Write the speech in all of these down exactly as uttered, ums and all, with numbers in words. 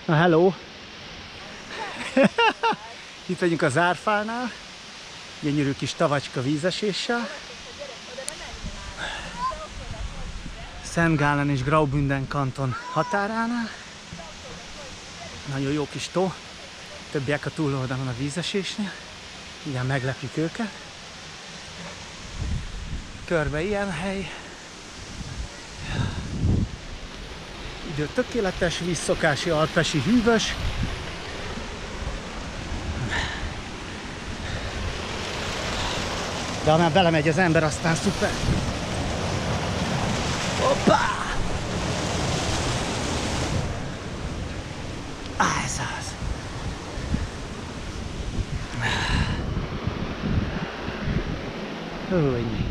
Na hello! Itt vagyunk a Zárfánál, gyönyörű kis tavacska vízeséssel. Szent Gálen és Graubünden kanton határánál. Nagyon jó kis tó, többiek a túloldalon a vízesésnél. Igen, meglepjük őket. Körbe ilyen hely. Idő tökéletes, vízszokási, alpesi, hűvös. De ha már belemegy az ember, aztán szuper. Hoppá! Á, ez az. Hogy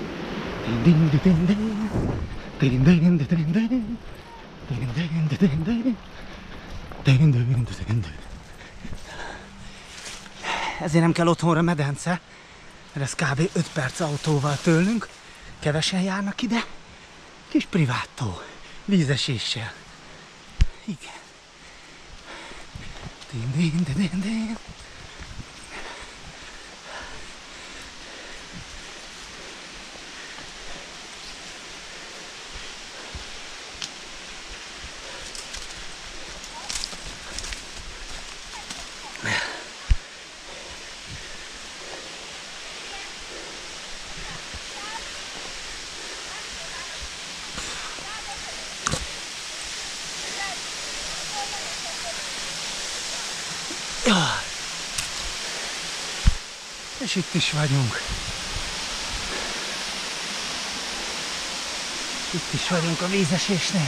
ezért nem kell otthonra medence, mert ez kb. öt perc autóval tőlünk. Kevesen járnak ide. Kis privát tó, vízeséssel. Igen. Din, din, din, din, din. És itt is vagyunk. Itt is vagyunk a vízesésnél.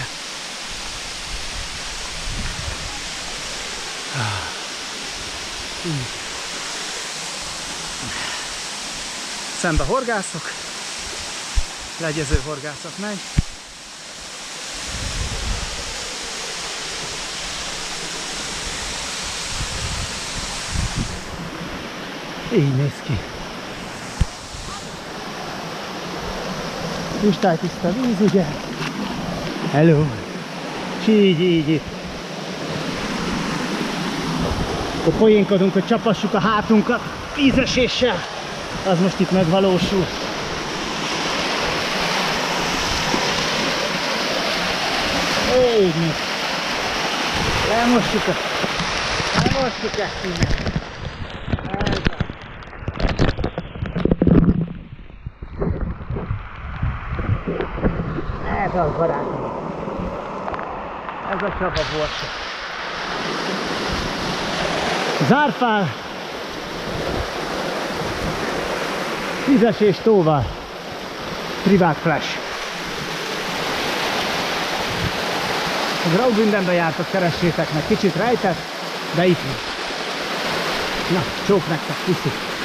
Szembe horgászok. Legyező horgászat megy. Így néz ki. Kristálytiszta víz, ugye? Hello! És így, így, itt. Akkor poénkodunk, hogy csapassuk a hátunkat vízeséssel. Az most itt megvalósul. Így néz. Lemossuk a... Lemossuk ezt innen. Ez az, barátom. Ez a csapa borsa. Zárfán. Vízesés tóval. Privát flash. A Graubündenbe jártok, keressétek meg. Kicsit rejtett, de itt van. Na, csók nektek, puszi.